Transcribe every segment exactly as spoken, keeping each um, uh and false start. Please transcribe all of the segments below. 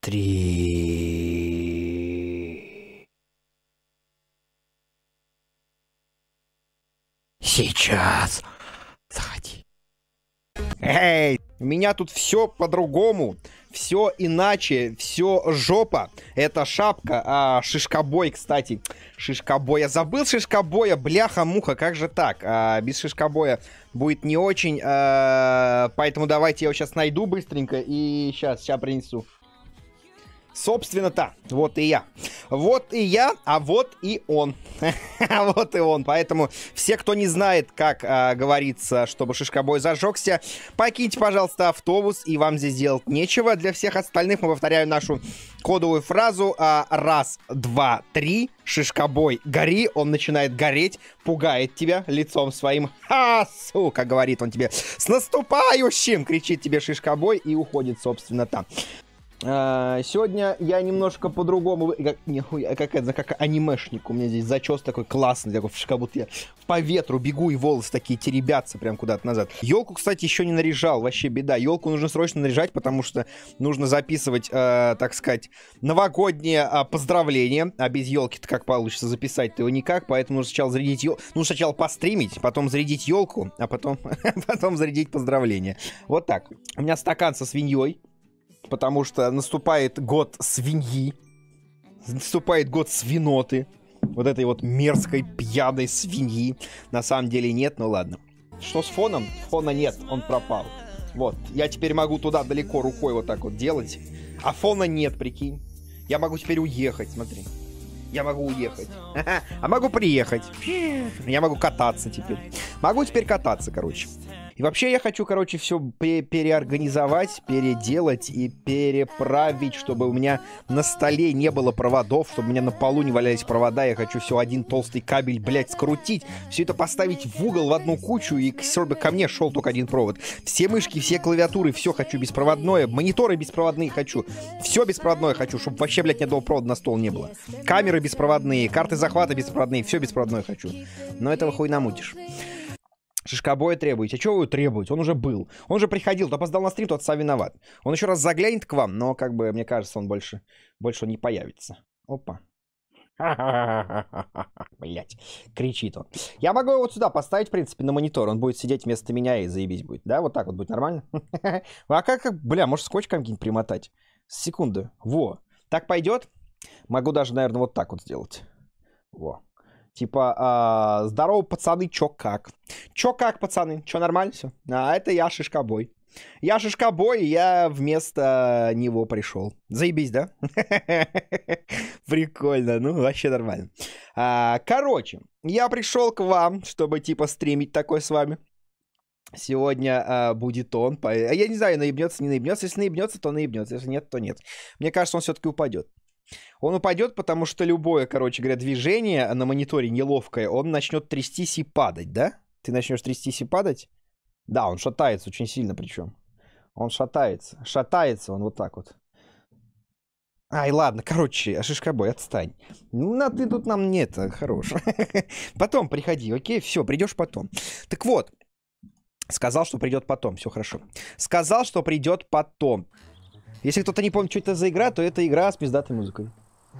Три. Сейчас. Заходи. Эй, у меня тут все по-другому. Все иначе, все жопа. Это шапка, а шишкобой, кстати. Шишкобой, я забыл шишкобоя, бляха-муха, как же так? А, без шишкобоя будет не очень, а, поэтому давайте я его сейчас найду быстренько и сейчас, сейчас принесу. Собственно-то, вот и я. Вот и я, а вот и он. Вот и он. Поэтому все, кто не знает, как а, говорится, чтобы шишкобой зажегся, покиньте, пожалуйста, автобус, и вам здесь делать нечего. Для всех остальных мы повторяем нашу кодовую фразу. А, раз, два, три. Шишкобой, гори. Он начинает гореть, пугает тебя лицом своим. Ха, сука, говорит он тебе. С наступающим! Кричит тебе шишкобой и уходит, собственно, там. Uh, сегодня я немножко по-другому, как, нихуя, как, это, как анимешник. У меня здесь зачес такой классный, такой, как будто я по ветру бегу, и волосы такие теребятся прям куда-то назад. Елку, кстати, еще не наряжал, вообще беда. Елку нужно срочно наряжать, потому что нужно записывать, э, так сказать, новогодние э, поздравления. А без елки-то как получится записать-то его никак, поэтому нужно сначала зарядить елку. Ну, сначала постримить, потом зарядить елку, а потом, потом зарядить поздравления. Вот так. У меня стакан со свиньей. Потому что наступает год свиньи, наступает год свиноты, вот этой вот мерзкой пьяной свиньи. На самом деле нет, ну ладно. Что с фоном? Фона нет, он пропал. Вот, я теперь могу туда далеко рукой вот так вот делать, а фона нет, прикинь. Я могу теперь уехать, смотри. Я могу уехать. А могу приехать. Я могу кататься теперь. Могу теперь кататься, короче. И вообще я хочу, короче, все переорганизовать, переделать и переправить, чтобы у меня на столе не было проводов, чтобы у меня на полу не валялись провода. Я хочу все один толстый кабель, блядь, скрутить, все это поставить в угол в одну кучу, и чтобы ко мне шел только один провод. Все мышки, все клавиатуры, все хочу беспроводное, мониторы беспроводные хочу, все беспроводное хочу, чтобы вообще, блядь, ни одного провода на стол не было. Камеры беспроводные, карты захвата беспроводные, все беспроводное хочу. Но этого хуй намутишь. Шишкобоя требуете. А чего вы его требуете? Он уже был. Он уже приходил. Кто опоздал на стрим, тот сам виноват. Он еще раз заглянет к вам, но, как бы, мне кажется, он больше, больше он не появится. Опа. Блять, кричит он. Я могу его вот сюда поставить, в принципе, на монитор. Он будет сидеть вместо меня и заебись будет. Да, вот так вот будет нормально? А как, как, бля, может скотчем каким-нибудь примотать? Секунду. Во. Так пойдет? Могу даже, наверное, вот так вот сделать. Во. Типа, а, здорово, пацаны, чё как? Чё как, пацаны? Чё, нормально все? А, это я, Шишкобой. Я Шишкобой, и я вместо него пришел. Заебись, да? Прикольно, ну, вообще нормально. А, короче, я пришел к вам, чтобы, типа, стримить такой с вами. Сегодня а, будет он. По... Я не знаю, наебнется, не наебнется. Если наебнется, то наебнется. Если нет, то нет. Мне кажется, он все-таки упадет. Он упадет, потому что любое, короче говоря, движение на мониторе неловкое, он начнет трястись и падать, да? Ты начнешь трястись и падать? Да, он шатается очень сильно причем. Он шатается. Шатается он вот так вот. Ай, ладно, короче, Шишкобой, отстань. Ну, на, ты тут нам нет, хорош. Потом приходи, окей? Все, придешь потом. Так вот, сказал, что придет потом, все хорошо. Сказал, что придет потом. Если кто-то не помнит, что это за игра, то это игра с пиздатой музыкой.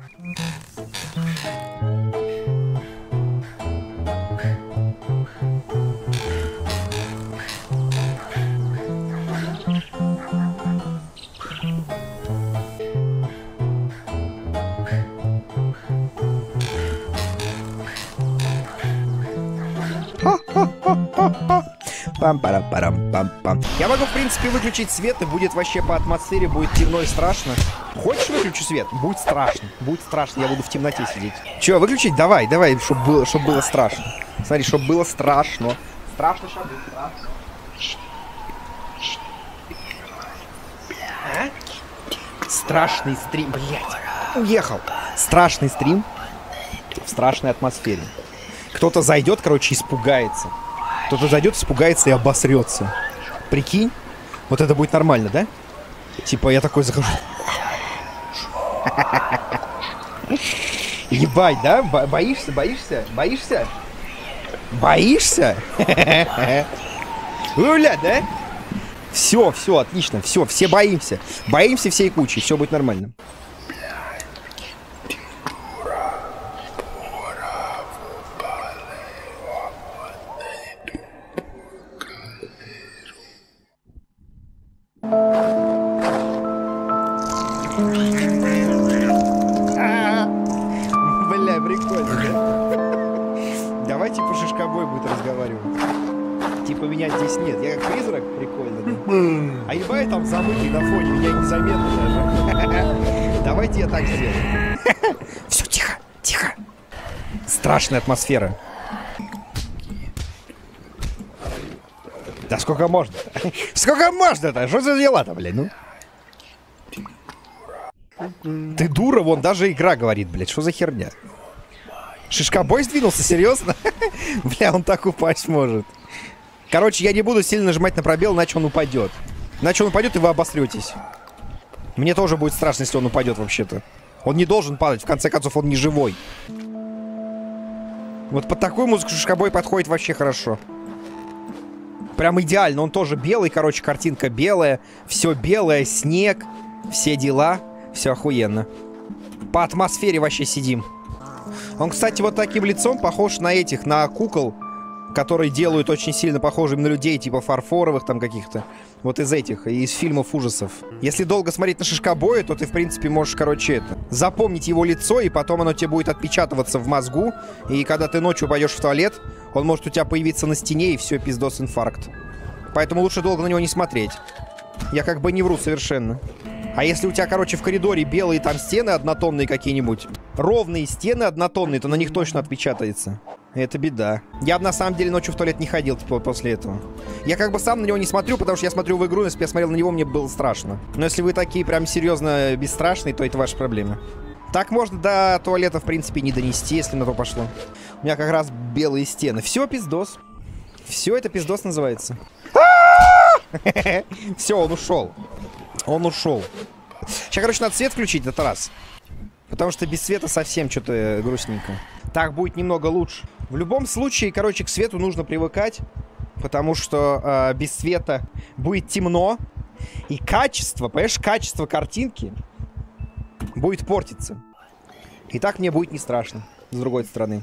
Пам-парам-парам-пам-пам. Я могу, в принципе, выключить свет, и будет вообще по атмосфере, будет темно и страшно. Хочешь, выключу свет? Будет страшно. Будет страшно, я буду в темноте сидеть. Че, выключить? Давай, давай, чтобы было, чтоб было страшно. Смотри, чтобы было страшно. Страшно, сейчас будет страшно. А? Страшный стрим, блядь. Уехал. Страшный стрим в страшной атмосфере. Кто-то зайдет, короче, испугается. Кто-то зайдет, испугается и обосрется. Прикинь? Вот это будет нормально, да? Типа я такой захожу. Ебать, да? Бо боишься, боишься? Боишься? Боишься? Уля, да? Все, все, отлично, все, все боимся. Боимся всей кучи, все будет нормально. Бля, прикольно, да? Давайте по шишкобой будет разговаривать. Типа меня здесь нет. Я как призрак, прикольно, да? А ебать там замытый на фоне, меня незаметно даже. Давайте я так сделаю. Все, тихо, тихо. Страшная атмосфера. Да сколько можно? Сколько можно-то? Что за дела-то, блядь, ну? Ты дура, вон даже игра говорит, блядь, что за херня? Шишкобой сдвинулся, серьезно? Бля, он так упасть может. Короче, я не буду сильно нажимать на пробел, иначе он упадет. Иначе он упадет, и вы обосретесь. Мне тоже будет страшно, если он упадет вообще-то. Он не должен падать, в конце концов, он не живой. Вот под такую музыку шишкобой подходит вообще хорошо. Прям идеально, он тоже белый, короче, картинка белая. Все белое, снег, все дела. Все охуенно. По атмосфере вообще сидим. Он, кстати, вот таким лицом похож на этих, на кукол, которые делают очень сильно похожими на людей, типа фарфоровых там каких-то. Вот из этих, из фильмов ужасов. Если долго смотреть на шишкобоя, то ты, в принципе, можешь, короче, это, запомнить его лицо, и потом оно тебе будет отпечатываться в мозгу. И когда ты ночью пойдешь в туалет, он может у тебя появиться на стене, и все, пиздос, инфаркт. Поэтому лучше долго на него не смотреть. Я как бы не вру совершенно. А если у тебя, короче, в коридоре белые там стены однотонные какие-нибудь, ровные стены однотонные, то на них точно отпечатается. Это беда. Я бы на самом деле ночью в туалет не ходил, типа, после этого. Я как бы сам на него не смотрю, потому что я смотрю в игру, если бы я смотрел на него, мне было страшно. Но если вы такие прям серьезно бесстрашные, то это ваши проблемы. Так можно до туалета, в принципе, не донести, если на то пошло. У меня как раз белые стены. Все, пиздос. Все, это пиздос называется. Все, он ушел. Он ушел. Сейчас, короче, надо свет включить, это раз. Потому что без света совсем что-то грустненько. Так будет немного лучше. В любом случае, короче, к свету нужно привыкать. Потому что э, без света будет темно. И качество, понимаешь, качество картинки будет портиться. И так мне будет не страшно, с другой стороны.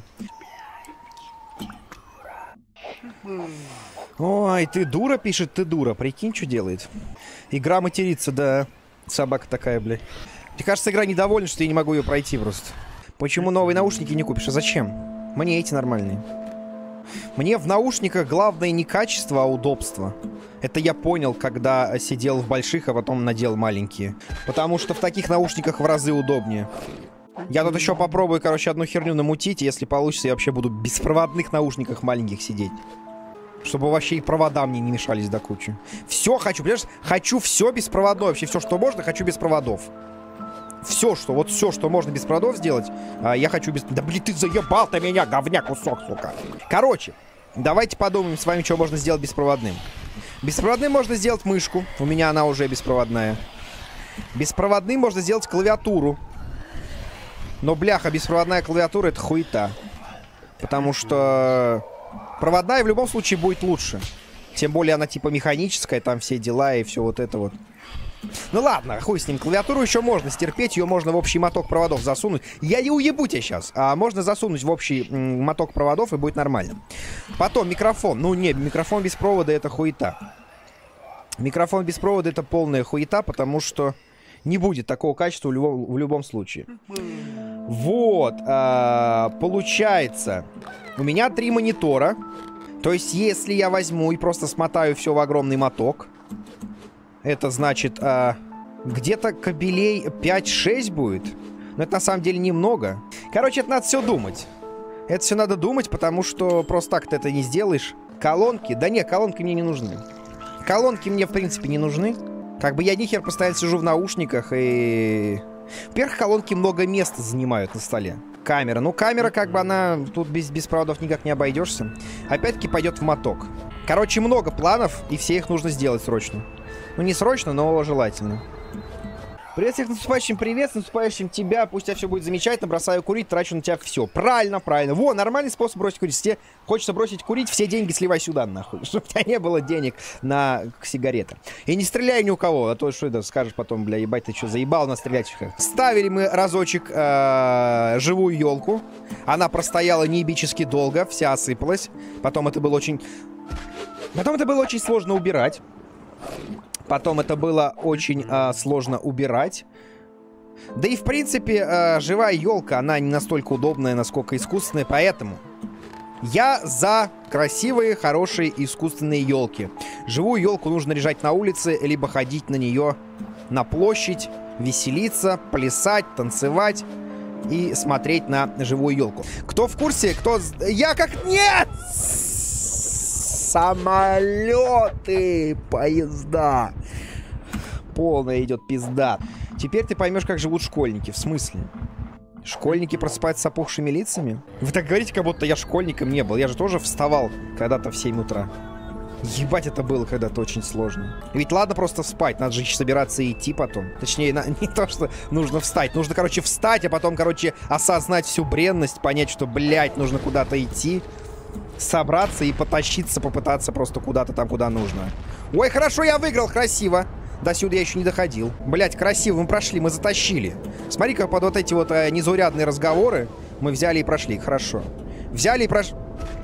Ой, ты дура, пишет, ты дура. Прикинь, что делает. Игра матерится, да. Собака такая, бля. Мне кажется, игра недовольна, что я не могу ее пройти просто. Почему новые наушники не купишь? А зачем? Мне эти нормальные. Мне в наушниках главное не качество, а удобство. Это я понял, когда сидел в больших, а потом надел маленькие. Потому что в таких наушниках в разы удобнее. Я тут еще попробую, короче, одну херню намутить. И если получится, я вообще буду в беспроводных наушниках маленьких сидеть. Чтобы вообще и провода мне не мешались до кучи. Все хочу, понимаешь? Хочу все беспроводное. Вообще все, что можно, хочу без проводов. Все, что, вот все, что можно без проводов сделать, а, я хочу без... Да блин, ты заебал-то меня, говняк кусок, сука. Короче, давайте подумаем с вами, что можно сделать беспроводным. Беспроводным можно сделать мышку. У меня она уже беспроводная. Беспроводным можно сделать клавиатуру. Но, бляха, беспроводная клавиатура — это хуета. Потому что... Проводная в любом случае будет лучше. Тем более она типа механическая, там все дела и все вот это вот. Ну ладно, хуй с ним. Клавиатуру еще можно стерпеть, ее можно в общий моток проводов засунуть. Я не уебу тебя сейчас. А можно засунуть в общий м, моток проводов, и будет нормально. Потом микрофон. Ну не, микрофон без провода — это хуета. Микрофон без провода — это полная хуета, потому что не будет такого качества в любом, в любом случае. Вот. А, получается... У меня три монитора. То есть, если я возьму и просто смотаю все в огромный моток, это значит, а, где-то кабелей пять-шесть будет. Но это на самом деле немного. Короче, это надо все думать. Это все надо думать, потому что просто так ты это не сделаешь. Колонки? Да нет, колонки мне не нужны. Колонки мне, в принципе, не нужны. Как бы я нихер постоянно сижу в наушниках и... Во-первых, колонки много места занимают на столе. Камера. Ну, камера, как бы, она... Тут без, без проводов никак не обойдешься. Опять-таки пойдет в моток. Короче, много планов, и все их нужно сделать срочно. Ну, не срочно, но желательно. Привет всех, наступающим привет, с наступающим тебя, пусть у тебя все будет замечательно, бросаю курить, трачу на тебя все. Правильно, правильно. Во, нормальный способ бросить курить. Если тебе хочется бросить курить, все деньги сливай сюда, нахуй, чтобы у тебя не было денег на сигареты. И не стреляй ни у кого, а то что это скажешь потом, бля, ебать, ты что, заебал нас стрелять? Ставили мы разочек э, живую елку, она простояла неебически долго, вся осыпалась, потом это было очень... Потом это было очень сложно убирать. Потом это было очень э, сложно убирать. Да и в принципе э, живая елка, она не настолько удобная, насколько искусственная, поэтому я за красивые, хорошие искусственные елки. Живую елку нужно лежать на улице, либо ходить на нее на площадь, веселиться, плясать, танцевать и смотреть на живую елку. Кто в курсе, кто... Я как... Нет! Самолеты, поезда. Полная идет пизда. Теперь ты поймешь, как живут школьники. В смысле? Школьники просыпаются с опухшими лицами? Вы так говорите, как будто я школьником не был. Я же тоже вставал когда-то в семь утра. Ебать, это было когда-то очень сложно. Ведь ладно просто спать, надо же еще собираться и идти потом. Точнее, на, не то, что нужно встать. Нужно, короче, встать, а потом, короче, осознать всю бренность, понять, что, блядь, нужно куда-то идти. Собраться и потащиться, попытаться просто куда-то там, куда нужно. Ой, хорошо, я выиграл, красиво. До сюда я еще не доходил. Блять, красиво, мы прошли, мы затащили. Смотри, как под вот эти вот э, незаурядные разговоры мы взяли и прошли, хорошо. Взяли и прошли.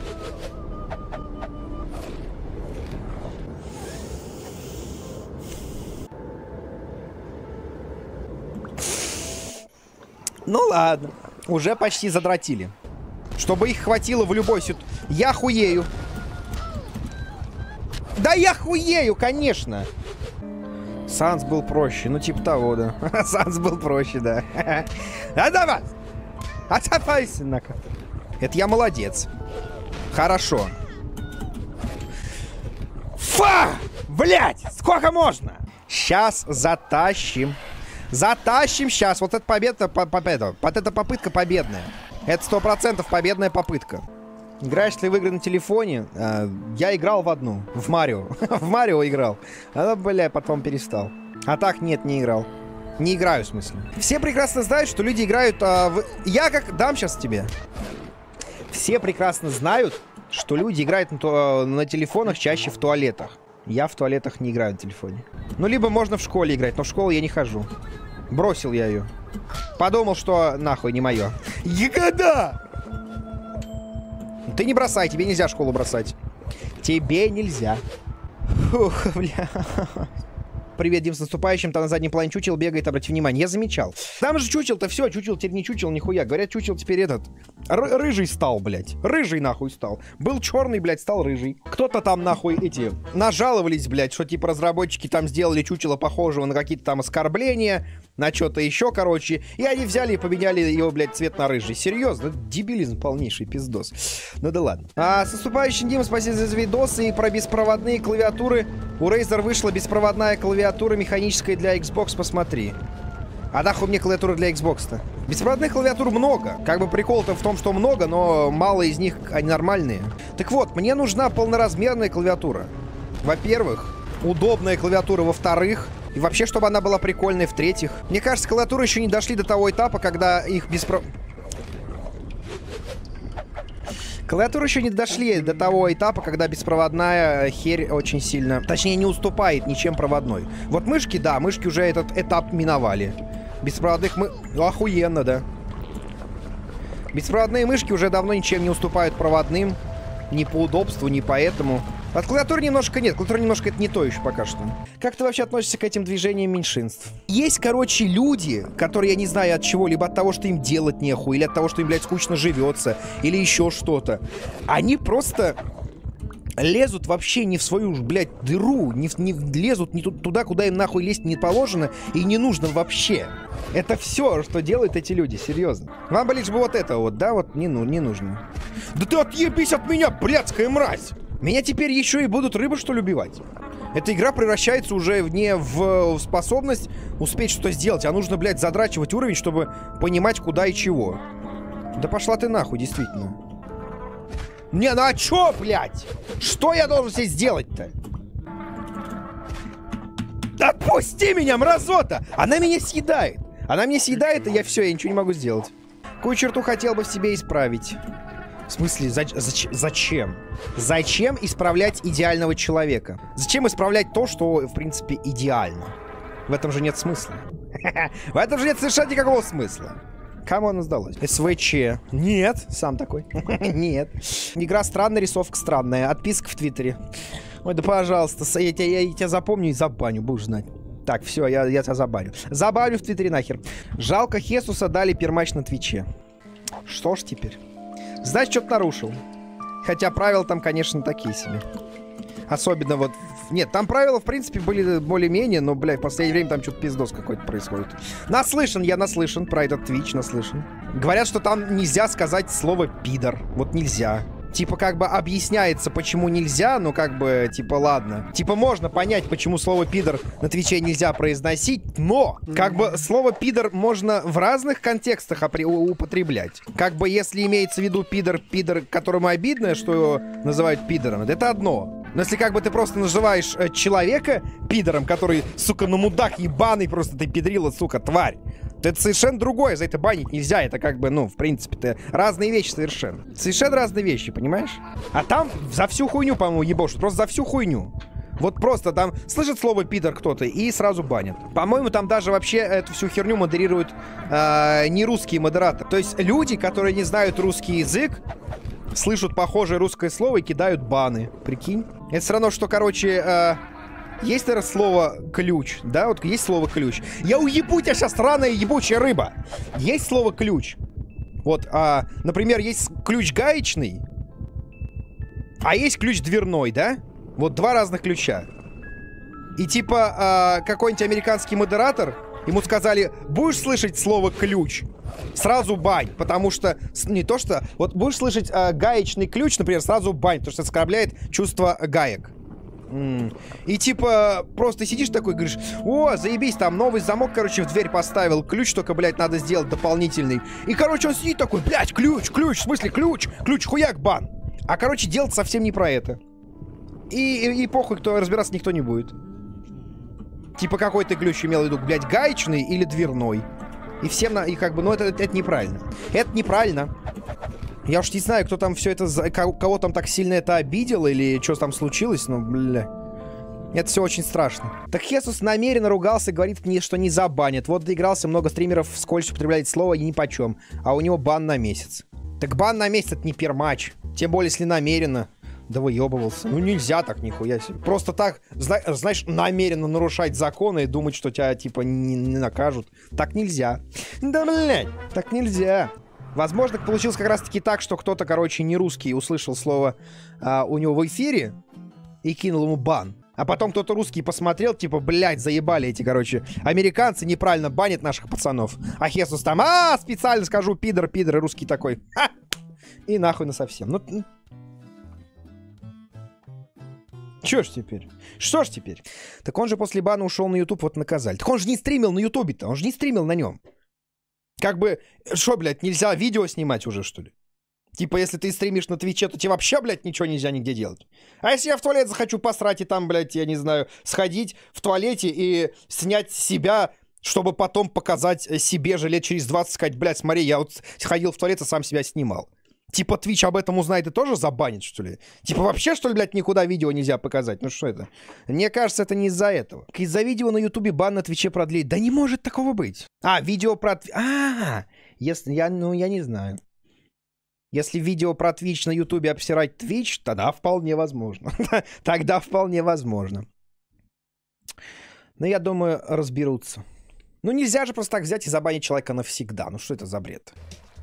Ну ладно, уже почти задротили. Чтобы их хватило в любой ситуации. Я хуею. Да я хуею, конечно. Санс был проще. Ну, типа того, да. Санс был проще, да. А давай! Отцапайся, на-ка. Это я молодец. Хорошо. Фа! Блять! Сколько можно? Сейчас затащим. Затащим сейчас. Вот эта победа, победа. Вот эта попытка победная. Это сто процентов победная попытка. Играешь ли в игры на телефоне? А, я играл в одну. В Марио. В Марио играл. А, бля, потом перестал. А так нет, не играл. Не играю, в смысле. Все прекрасно знают, что люди играют а, в... Я как... Дам сейчас тебе. Все прекрасно знают, что люди играют на, на телефонах чаще в туалетах. Я в туалетах не играю на телефоне. Ну, либо можно в школе играть, но в школу я не хожу. Бросил я ее. Подумал, что нахуй не мое. Ягода! Ты не бросай, тебе нельзя школу бросать. Тебе нельзя. Фух, бля. Привет, Дим, с наступающим. Там на заднем плане чучел бегает, обрати внимание. Я замечал. Там же чучел-то все, чучел теперь не чучел, нихуя. Говорят, чучел теперь этот... Р рыжий стал, блядь. Рыжий нахуй стал. Был черный, блядь, стал рыжий. Кто-то там нахуй эти... Нажаловались, блядь, что типа разработчики там сделали чучело похожего на какие-то там оскорбления, на что-то еще, короче. И они взяли и поменяли его, блядь, цвет на рыжий. Серьезно? Дебилизм полнейший, пиздос. Ну да ладно. А, с наступающим, Дима, спасибо за видосы и про беспроводные клавиатуры. У Razer вышла беспроводная клавиатура механическая для Xbox, посмотри. А нахуй мне клавиатура для Xbox-то? Беспроводных клавиатур много. Как бы прикол-то в том, что много, но мало из них они нормальные. Так вот, мне нужна полноразмерная клавиатура. Во-первых, удобная клавиатура, во-вторых, и вообще, чтобы она была прикольной, в-третьих. Мне кажется, клавиатуры еще не дошли до того этапа, когда их беспров... Клавиатуры еще не дошли до того этапа, когда беспроводная херь очень сильно... Точнее, не уступает ничем проводной. Вот мышки, да, мышки уже этот этап миновали. Беспроводных мы... Ну, охуенно, да. Беспроводные мышки уже давно ничем не уступают проводным. Ни по удобству, ни по этому. От клавиатуры немножко нет. Клавиатура немножко это не то еще пока что. Как ты вообще относишься к этим движениям меньшинств? Есть, короче, люди, которые, я не знаю от чего, либо от того, что им делать нехуй, или от того, что им, блядь, скучно живется, или еще что-то. Они просто лезут вообще не в свою, блядь, дыру, не, в, не лезут не туда, куда им нахуй лезть не положено и не нужно вообще. Это все, что делают эти люди, серьезно. Вам бы лишь бы вот это вот, да, вот не, ну, не нужно. Да ты отъебись от меня, блядская мразь! Меня теперь еще и будут рыбы, что ли, убивать? Эта игра превращается уже не в способность успеть что-то сделать, а нужно, блядь, задрачивать уровень, чтобы понимать, куда и чего. Да пошла ты нахуй, действительно. Не, ну а чё, блядь? Что я должен здесь сделать-то? Отпусти меня, мразота! Она меня съедает. Она меня съедает, и я все, я ничего не могу сделать. Какую черту хотел бы в себе исправить? В смысле, за, за, зачем? Зачем исправлять идеального человека? Зачем исправлять то, что, в принципе, идеально? В этом же нет смысла. В этом же нет совершенно никакого смысла. Кому оно сдалось? СВЧ. Нет. Сам такой. Нет. Игра странная, рисовка странная. Отписка в Твиттере. Ой, да пожалуйста. Я тебя, я, я тебя запомню и забаню, будешь знать. Так, все, я, я тебя забаню. Забаню в Твиттере нахер. Жалко, Хесуса дали пермач на Твиче. Что ж теперь? Значит, что-то нарушил. Хотя правила там, конечно, такие себе. Особенно вот... Нет, там правила, в принципе, были более-менее, но, блядь, в последнее время там что-то пиздос какой-то происходит. Наслышан, я наслышан про этот Twitch, наслышан. Говорят, что там нельзя сказать слово «пидор». Вот нельзя. Типа, как бы объясняется, почему нельзя, но как бы, типа, ладно. Типа, можно понять, почему слово «пидор» на Твиче нельзя произносить, но, как бы, слово «пидор» можно в разных контекстах употреблять. Как бы, если имеется в виду пидор, пидор, которому обидно, что его называют пидором, это одно. Но если как бы ты просто называешь э, человека пидором, который, сука, ну мудак ебаный, просто ты педрила, сука, тварь, то это совершенно другое, за это банить нельзя. Это как бы, ну, в принципе-то разные вещи совершенно. Совершенно разные вещи, понимаешь? А там за всю хуйню, по-моему, ебошут, просто за всю хуйню. Вот просто там слышит слово пидор кто-то и сразу банят. По-моему, там даже вообще эту всю херню модерируют э, не русские модераторы. То есть люди, которые не знают русский язык, слышат похожее русское слово и кидают баны. Прикинь? Это все равно, что, короче, э, есть, наверное, слово ключ, да? Вот есть слово ключ. Я уебу тебя сейчас, сраная ебучая рыба. Есть слово ключ. Вот, а, например, есть ключ гаечный, а есть ключ дверной, да? Вот два разных ключа. И типа а, какой-нибудь американский модератор, ему сказали, будешь слышать слово ключ? Сразу бань, потому что не то что... Вот будешь слышать э, гаечный ключ, например, сразу бань, потому что оскорбляет чувство гаек. Mm. И типа просто сидишь такой, говоришь, о, заебись, там новый замок, короче, в дверь поставил, ключ только, блядь, надо сделать дополнительный. И, короче, он сидит такой, блядь, ключ, ключ, в смысле ключ, ключ, хуяк, бан. А, короче, делать совсем не про это. И, и, и похуй, кто разбираться никто не будет. Типа какой ты ключ имел в виду, блядь, гаечный или дверной? И всем, на, и как бы, ну это, это, это неправильно. Это неправильно. Я уж не знаю, кто там все это, кого там так сильно это обидел или что там случилось, но, бля. Это все очень страшно. Так Хесус намеренно ругался, говорит мне, что не забанит. Вот доигрался, много стримеров вскользь употребляет слово и нипочем. А у него бан на месяц. Так бан на месяц это не пермач. Тем более, если намеренно. Да выебывался. Ну нельзя так, нихуя себе. Просто так, зна знаешь, намеренно нарушать законы и думать, что тебя, типа, не, не накажут. Так нельзя. Да, блядь, так нельзя. Возможно, получилось как раз-таки так, что кто-то, короче, не русский, услышал слово а, у него в эфире и кинул ему бан. А потом кто-то русский посмотрел, типа, блядь, заебали эти, короче, американцы неправильно банят наших пацанов. А Хесус там, а, специально скажу, пидор, пидор, и русский такой, ха! И нахуй насовсем. Ну... Чё ж теперь? Что ж теперь? Так он же после бана ушел на YouTube, вот наказали. Так он же не стримил на Ютубе-то, он же не стримил на нем. Как бы, что, блядь, нельзя видео снимать уже, что ли? Типа, если ты стримишь на Твиче, то тебе вообще, блядь, ничего нельзя нигде делать. А если я в туалет захочу посрать и там, блядь, я не знаю, сходить в туалете и снять себя, чтобы потом показать себе же лет через двадцать, сказать, блядь, смотри, я вот ходил в туалет и сам себя снимал. Типа Twitch об этом узнает и тоже забанит, что ли? Типа вообще, что ли, блядь, никуда видео нельзя показать? Ну что это? Мне кажется, это не из-за этого. Из-за видео на Ютубе бан на Твиче продлить. Да не может такого быть. А, видео про... А, если я, ну, я не знаю. Если видео про Twitch на Ютубе обсирать Twitch, тогда вполне возможно. Тогда вполне возможно. Но я думаю, разберутся. Ну нельзя же просто так взять и забанить человека навсегда. Ну что это за бред?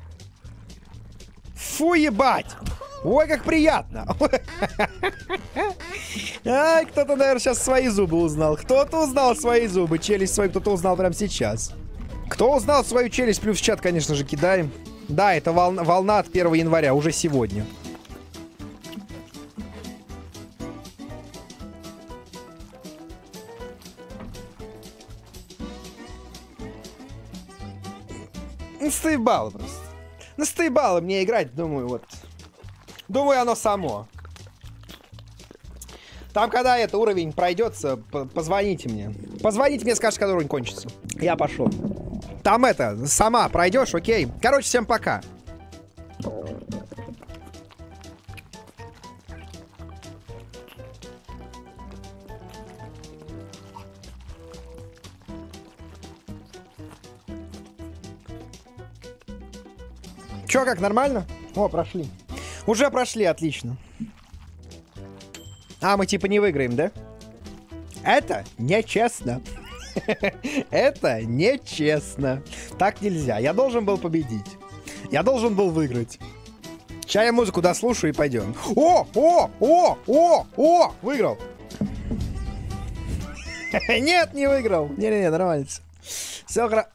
Фу, ебать! Ой, как приятно! Ай, кто-то, наверное, сейчас свои зубы узнал. Кто-то узнал свои зубы. Челюсть свою кто-то узнал прямо сейчас. Кто узнал свою челюсть, плюс в чат, конечно же, кидаем. Да, это волна, волна от первого января, уже сегодня. Настоебало просто. Настоебало мне играть, думаю, вот. Думаю, оно само. Там, когда это уровень пройдется, позвоните мне. Позвоните мне, скажите, когда уровень кончится. Я пошел. Там это, сама пройдешь, окей. Короче, всем пока. Чё, как, нормально? О, прошли. Уже прошли, отлично. А, мы типа не выиграем, да? Это нечестно. Это нечестно. Так нельзя. Я должен был победить. Я должен был выиграть. Сейчас я музыку дослушаю и пойдем. О, о, о, о, о, выиграл. Нет, не выиграл. Не-не-не, нормально. Все хорошо.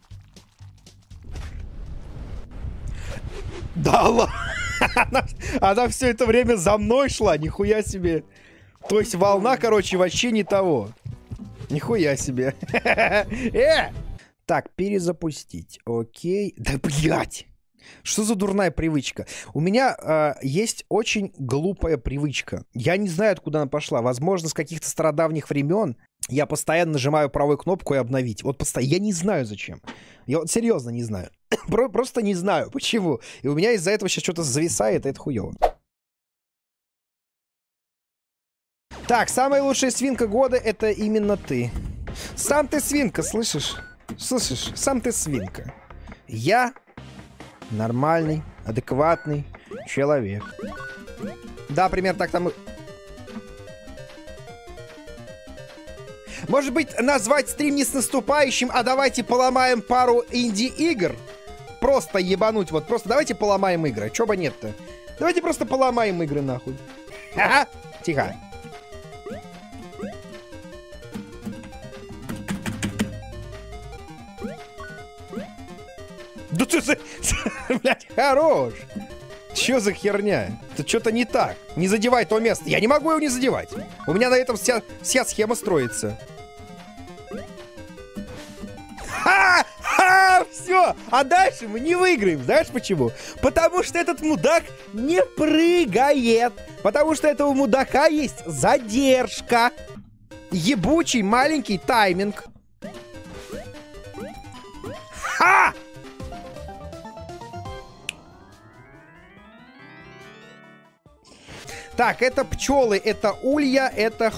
Да ладно. Она, она все это время за мной шла, нихуя себе. То есть волна, короче, вообще не того. Нихуя себе. э! Так, перезапустить. Окей. Да блять. Что за дурная привычка? У меня э, есть очень глупая привычка. Я не знаю, откуда она пошла. Возможно, с каких-то стародавних времен. Я постоянно нажимаю правую кнопку и обновить. Вот постоянно. Я не знаю, зачем. Я вот серьезно не знаю. Просто не знаю, почему. И у меня из-за этого сейчас что-то зависает, и это хуёво. Так, самая лучшая свинка года — это именно ты. Сам ты свинка, слышишь? Слышишь? Сам ты свинка. Я нормальный, адекватный человек. Да, примерно так там... Может быть, назвать стрим не с наступающим, а давайте поломаем пару инди-игр? Просто ебануть, вот просто давайте поломаем игры. Чё бы нет-то? Давайте просто поломаем игры, нахуй. Ха-ха, тихо. Да ты за... Блядь, хорош. Чё за херня? Это что-то не так. Не задевай то место. Я не могу его не задевать. У меня на этом вся, вся схема строится. Ха! Ха! Все! А дальше мы не выиграем. Знаешь почему? Потому что этот мудак не прыгает. Потому что этого мудака есть задержка. Ебучий маленький тайминг. Ха! Так, это пчелы, это улья, это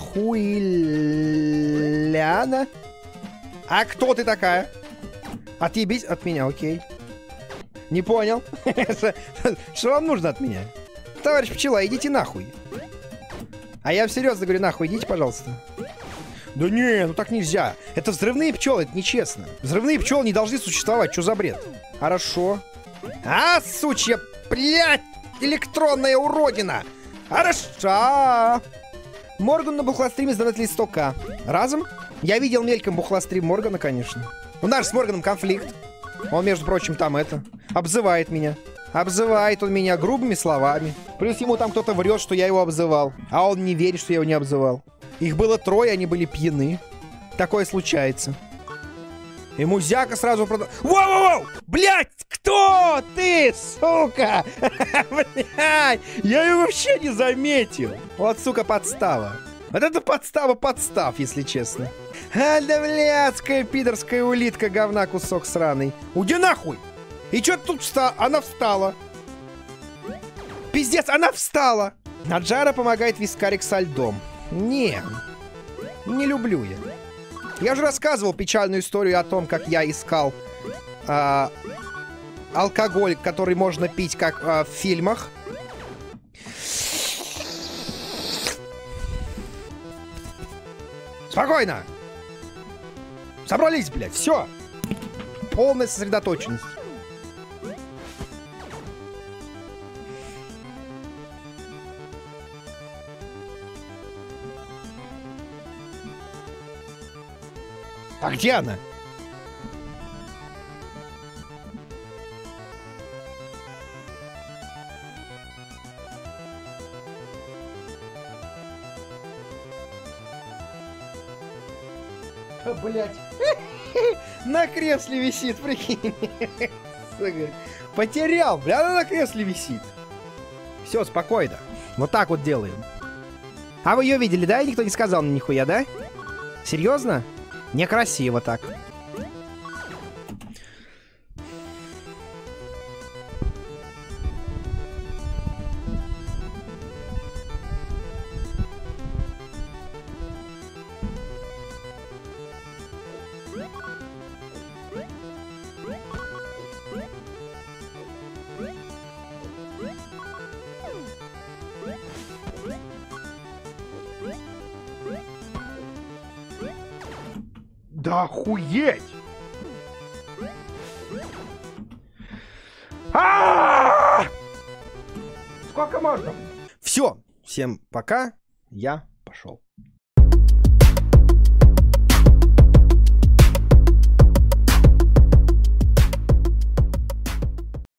хуйляна. А кто ты такая? Отъебись от меня, окей. Не понял. Что вам нужно от меня? Товарищ пчела, идите нахуй. А я серьезно говорю, нахуй, идите, пожалуйста. Да не, ну так нельзя. Это взрывные пчелы, это нечестно. Взрывные пчелы не должны существовать, что за бред? Хорошо. А, сучья, блядь, электронная уродина. Хорошо. Морган на бухлостриме сдонатили сто ка. Разом? Я видел мельком бухлострим Моргана, конечно. У нас с Морганом конфликт. Он, между прочим, там это... Обзывает меня. Обзывает он меня грубыми словами. Плюс ему там кто-то врет, что я его обзывал. А он не верит, что я его не обзывал. Их было трое, они были пьяны. Такое случается. И музяка сразу продал... Воу-воу-воу! Блядь! Кто ты, сука? Блядь! Я ее вообще не заметил. Вот, сука, подстава. Вот это подстава-подстав, если честно. А, да блядская пидорская улитка, говна кусок сраный. Уйди нахуй! И чё тут встала? Она встала. Пиздец, она встала! Наджара помогает вискарик со льдом. Не, не люблю я. Я же рассказывал печальную историю о том, как я искал а, алкоголь, который можно пить, как а, в фильмах. Спокойно! Собрались, блядь, все! Полная сосредоточенность. А где она? Блять. На кресле висит, прикинь. Потерял, бля, она на кресле висит. Все, спокойно. Вот так вот делаем. А вы ее видели, да? И никто не сказал мне нихуя, да? Серьезно? Некрасиво так. Да охуеть! А-а-а! Сколько можно? Все, всем пока, я пошел.